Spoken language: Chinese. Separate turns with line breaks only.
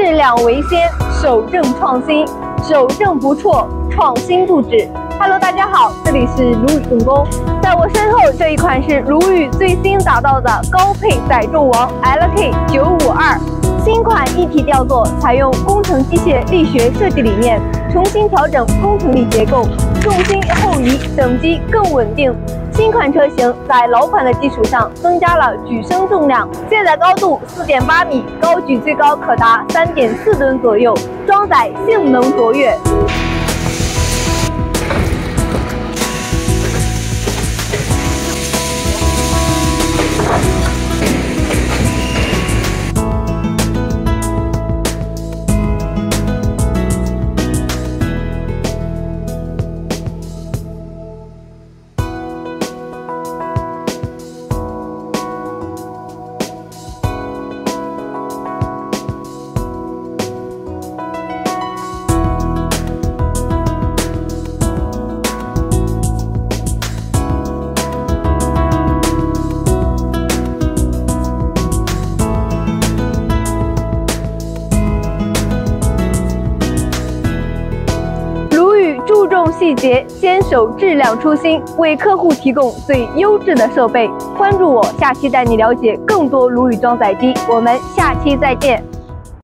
质量为先，守正创新，守正不辍，创新不止。Hello， 大家好，这里是鲁豫重工，在我身后这一款是鲁豫最新打造的高配载重王 LK952。 新款一体吊座采用工程机械力学设计理念，重新调整工程力结构，重心后移，等级更稳定。新款车型在老款的基础上增加了举升重量，卸载高度4.8米，高举最高可达3.4吨左右，装载性能卓越。 注重细节，坚守质量初心，为客户提供最优质的设备。关注我，下期带你了解更多鲁豫装载机。我们下期再见。